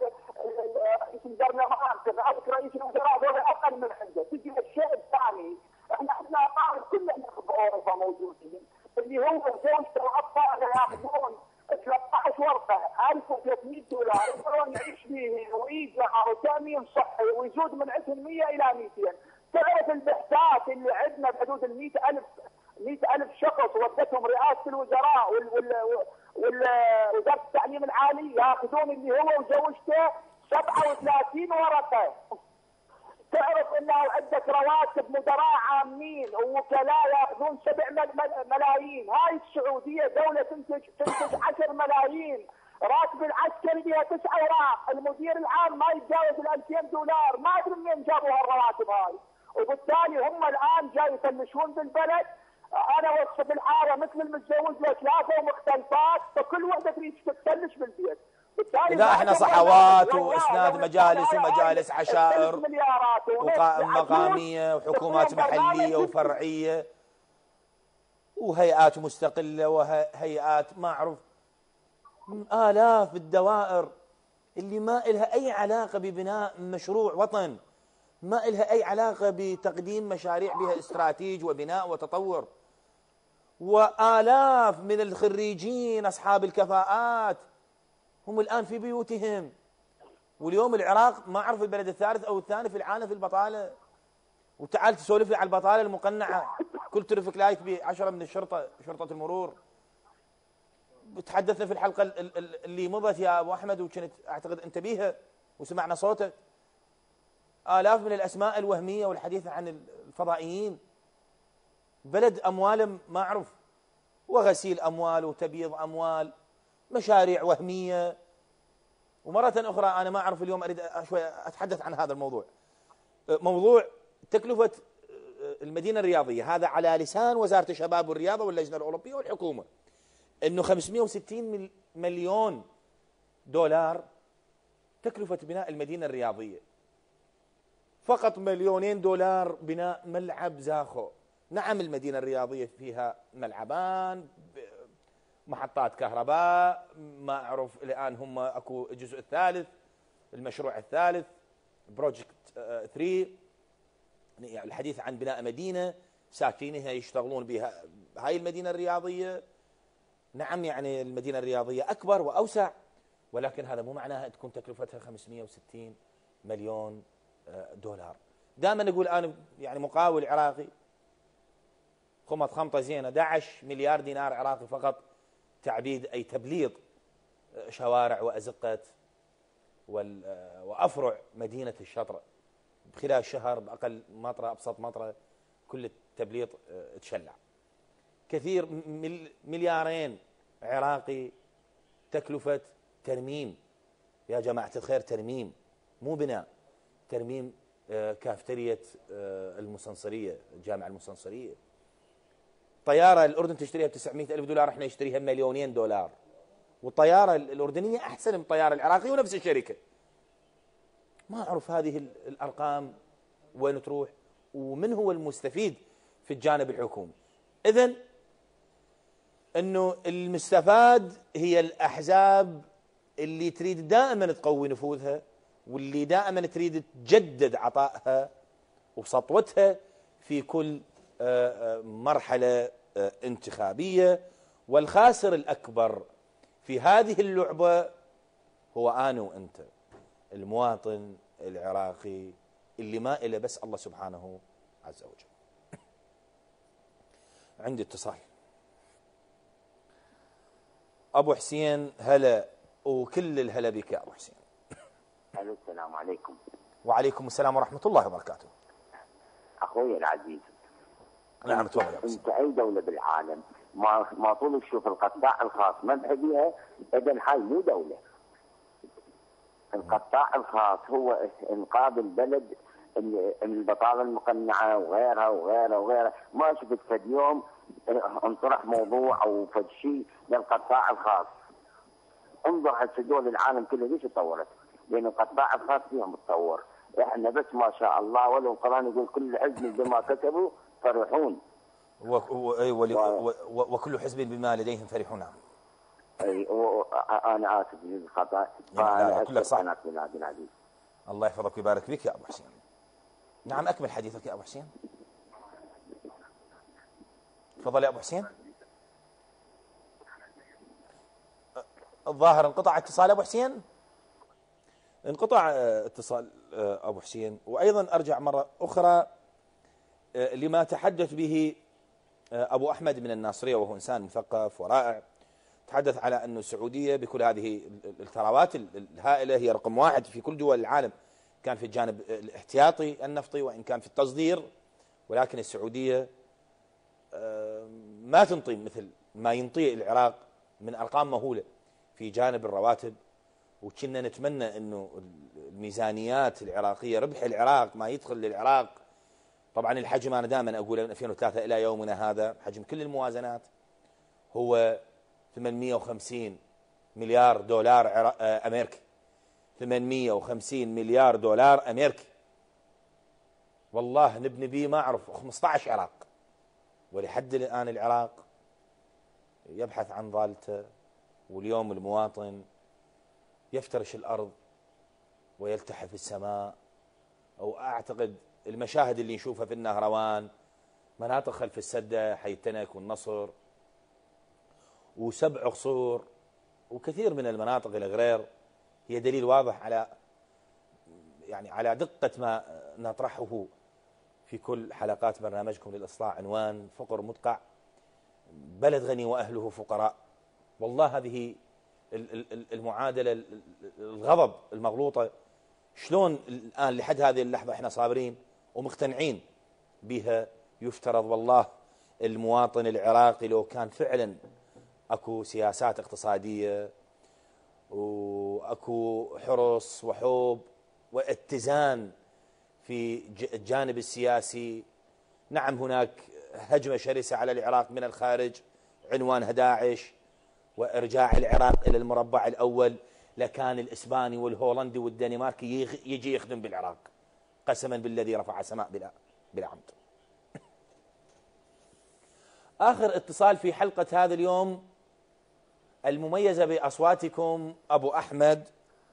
رئيس البرلمان، كذلك رئيس الوزراء، هذول اقل من عنده. تجي الشيء الثاني، احنا عندنا اقارب كلنا في اوروبا موجودين، اللي هو زوجته واطفاله ياخذون ثلاثة عشر ورقه ألف وثلاثمئة دولار يقدرون يعيش بيهم ويجمع وتامين صحي ويزود من عندهم مئة الى مئتين. تعرف البحثات اللي عندنا بحدود ال مئة ألف مئة ألف شخص ودتهم رئاسه الوزراء ووزاره التعليم العالي ياخذون اللي هو وزوجته سبعة وثلاثين ورقه. تعرف انه عندك رواتب مدراء عامين ووكلاء ياخذون سبع ملايين. هاي السعوديه دوله تنتج تنتج عشر ملايين، راتب العسكري بها تسعة اوراق، المدير العام ما يتجاوز ال ألفين دولار. ما ادري منين جابوا هالرواتب هاي، وبالتالي هم الان جاي يفلشون بالبلد. انا وصف بالحاره مثل المتزوج له ثلاثه ومختلفات، فكل وحده تريد تتكلش بالبيت. إذا احنا صحوات واسناد مجالس ومجالس عشائر وقائم مقاميه وحكومات محليه وفرعيه وهيئات مستقله وهيئات ما اعرف آلاف الدوائر اللي ما إلها أي علاقة ببناء مشروع وطن، ما إلها أي علاقة بتقديم مشاريع بها استراتيج وبناء وتطور، وآلاف من الخريجين أصحاب الكفاءات هم الآن في بيوتهم. واليوم العراق ما أعرف البلد الثالث أو الثاني في العالم في البطالة. وتعال تسولف لي على البطالة المقنعة، كل ترفك لايك بعشرة من الشرطة، شرطة المرور. تحدثنا في الحلقة اللي مضت يا أبو أحمد وكنت أعتقد أنت بيها وسمعنا صوتك، آلاف من الأسماء الوهمية والحديث عن الفضائيين. بلد أموال ما أعرف، وغسيل أموال وتبييض أموال، مشاريع وهمية. ومرة أخرى أنا ما أعرف اليوم أريد شوية أتحدث عن هذا الموضوع، موضوع تكلفة المدينة الرياضية. هذا على لسان وزارة الشباب والرياضة واللجنة الأوروبية والحكومة، أنه خمسمئة وستين مليون دولار تكلفة بناء المدينة الرياضية. فقط مليونين دولار بناء ملعب زاخو. نعم المدينة الرياضية فيها ملعبان، محطات كهرباء، ما أعرف الآن هم أكو الجزء الثالث، المشروع الثالث بروجكت ثلاثة، يعني الحديث عن بناء مدينة ساكنينها يشتغلون بها هاي المدينة الرياضية. نعم يعني المدينة الرياضية أكبر وأوسع، ولكن هذا مو معناها تكون تكلفتها خمسمئة وستين مليون دولار. دائما نقول أنا يعني مقاول عراقي خمط خمطة زينة، أحد عشر مليار دينار عراقي فقط تعبيد أي تبليط شوارع وأزقة وأفرع مدينة الشطرة خلال شهر بأقل مطرة أبسط مطرة كل التبليط تشلع. كثير مليارين عراقي تكلفة ترميم يا جماعة الخير، ترميم مو بناء، ترميم كافترية المستنصرية، الجامعة المستنصرية. طيارة الأردن تشتريها بتسعمئة ألف دولار، احنا نشتريها بمليونين دولار. والطيارة الأردنية أحسن من الطيارة العراقية ونفس الشركة. ما أعرف هذه الأرقام وين تروح ومن هو المستفيد في الجانب الحكومي. إذن أنه المستفاد هي الأحزاب اللي تريد دائما تقوي نفوذها، واللي دائما تريد تجدد عطائها وسطوتها في كل مرحلة انتخابية. والخاسر الأكبر في هذه اللعبة هو أنا وأنت، المواطن العراقي اللي ما إله بس الله سبحانه عز وجل. عندي اتصال. أبو حسين هلا، وكل الهلا بك يا أبو حسين. الو السلام عليكم. وعليكم السلام ورحمة الله وبركاته. أخوي العزيز، نعم تفضل يا أبو حسين. أنت أي دولة بالعالم ما ما طول تشوف القطاع الخاص مدح بها، إذا هاي مو دولة. القطاع الخاص هو إنقاذ البلد من البطالة المقنعة وغيرها وغيرها وغيرها. ما شفت فد يوم انطرح موضوع أو فد شيء للقطاع الخاص. انظر هسه دول العالم كله ليش تطورت؟ لأن القطاع الخاص فيهم تطور. احنا بس ما شاء الله، ولو القرآن يقول كل حزب بما كتبوا فرحون. و... و... و... و... وكل حزب بما لديهم فرحون. اي و... انا اسف للخطا. لا كلك صح. العزيز. الله يحفظك ويبارك فيك يا ابو حسين. نعم اكمل حديثك يا ابو حسين. تفضل يا ابو حسين. الظاهر انقطع اتصال ابو حسين. انقطع اتصال ابو حسين. وايضا ارجع مره اخرى لما تحدث به ابو احمد من الناصريه، وهو انسان مثقف ورائع. تحدث على أن السعودية بكل هذه الثروات الهائلة هي رقم واحد في كل دول العالم، كان في الجانب الاحتياطي النفطي وإن كان في التصدير، ولكن السعودية ما تنطي مثل ما ينطي العراق من أرقام مهولة في جانب الرواتب. وكنا نتمنى أنه الميزانيات العراقية، ربح العراق ما يدخل للعراق طبعا الحجم أنا دائما أقول من ألفين وثلاثة إلى يومنا هذا حجم كل الموازنات هو ثمانمئة وخمسين مليار دولار أمريكي. ثمانمئة وخمسين مليار دولار أمريكي. والله نبني به ما أعرف خمسة عشر عراق، ولحد الآن العراق يبحث عن ضالته. واليوم المواطن يفترش الأرض ويلتحف السماء. أو أعتقد المشاهد اللي نشوفها في النهروان، مناطق خلف السدة، حي التنك والنصر وسبع قصور وكثير من المناطق الغرير، هي دليل واضح على يعني على دقة ما نطرحه في كل حلقات برنامجكم للإصلاح. عنوان فقر مدقع، بلد غني وأهله فقراء. والله هذه المعادلة الغضب المغلوطة شلون الآن لحد هذه اللحظة احنا صابرين ومقتنعين بها. يفترض والله المواطن العراقي لو كان فعلا اكو سياسات اقتصادية واكو حرص وحب واتزان في الجانب السياسي. نعم هناك هجمة شرسة على العراق من الخارج عنوانها داعش وارجاع العراق الى المربع الاول، لكان الاسباني والهولندي والدنماركي يجي يخدم بالعراق قسما بالذي رفع السماء بلا بلا عمد. آخر اتصال في حلقة هذا اليوم المميزة بأصواتكم أبو أحمد.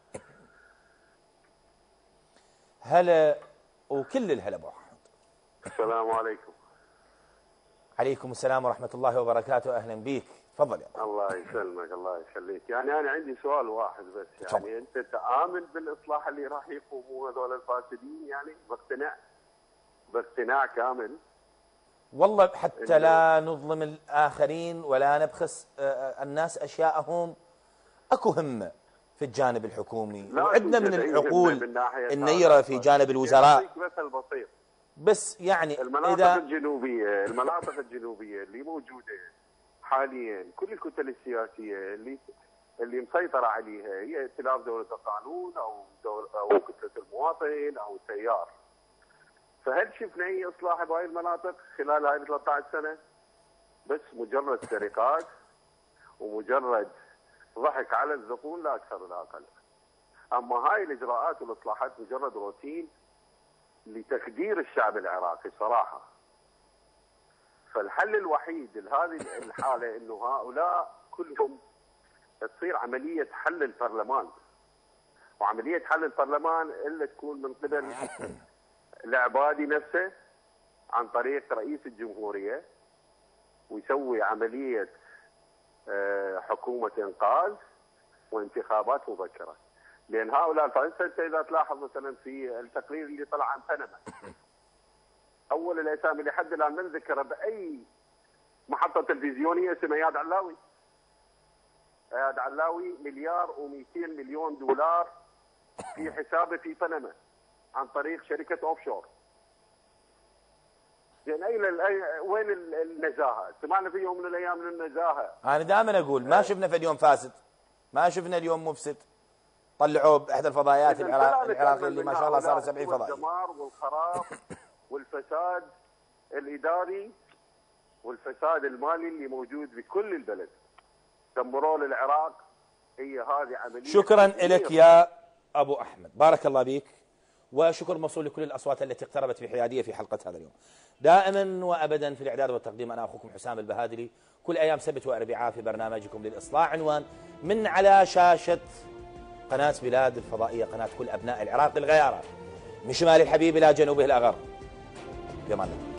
هلا وكل الهلا أبو أحمد. السلام عليكم. عليكم السلام ورحمة الله وبركاته. أهلا بيك. تفضل يا أبو. الله يسلمك الله يخليك. يعني أنا عندي سؤال واحد بس، يعني طبعا. أنت تآمن بالإصلاح اللي راح يقوموه هذول الفاسدين؟ يعني باقتناع باقتناع كامل؟ والله حتى لا نظلم الآخرين ولا نبخس الناس أشياءهم، أكو همة في الجانب الحكومي وعندنا من العقول النيرة في جانب الوزراء. بس, بس يعني المناطق إذا الجنوبية المناطق الجنوبية اللي موجودة حاليا، كل الكتل السياسية اللي اللي مسيطرة عليها هي ائتلاف دولة القانون أو دولة أو كتلة المواطن أو التيار. فهل شفنا اي اصلاح بهاي المناطق خلال هاي ثلاثة عشر سنه؟ بس مجرد سرقات ومجرد ضحك على الزقون لا اكثر ولا اقل. اما هاي الاجراءات والاصلاحات مجرد روتين لتخدير الشعب العراقي صراحه. فالحل الوحيد لهذه الحاله انه هؤلاء كلهم تصير عمليه حل البرلمان، وعمليه حل البرلمان الا تكون من قبل العبادي نفسه عن طريق رئيس الجمهورية، ويسوي عملية حكومة إنقاذ وانتخابات مبكرة. لأن هؤلاء الفرنسا إذا تلاحظ مثلا في التقرير اللي طلع عن بنما، أول الأسامي لحد الآن من ذكر بأي محطة تلفزيونية اسمه اياد علاوي. اياد علاوي مليار ومئتين مليون دولار في حسابه في بنما عن طريق شركة اوف شور. زين اين وين النزاهة؟ سمعنا في يوم من الايام من النزاهة. انا دائما اقول ما شفنا في اليوم فاسد، ما شفنا اليوم مفسد. طلعوه باحدى الفضائيات العراق العراقيه اللي ما شاء الله صار سبعين فضائيه. الدمار والخراب والفساد الاداري والفساد المالي اللي موجود بكل البلد دمروا للعراق. هي هذه عمليه. شكرا لك يا ابو احمد، بارك الله بك. وشكر موصول لكل الأصوات التي اقتربت بحيادية في حلقة هذا اليوم. دائما وأبدا في الإعداد والتقديم أنا أخوكم حسام البهادلي، كل أيام سبت وأربعاء في برنامجكم للإصلاح، عنوان من على شاشة قناة بلاد الفضائية، قناة كل أبناء العراق الغيارة من شمال الحبيب إلى جنوبه الأغر. في أمان الله.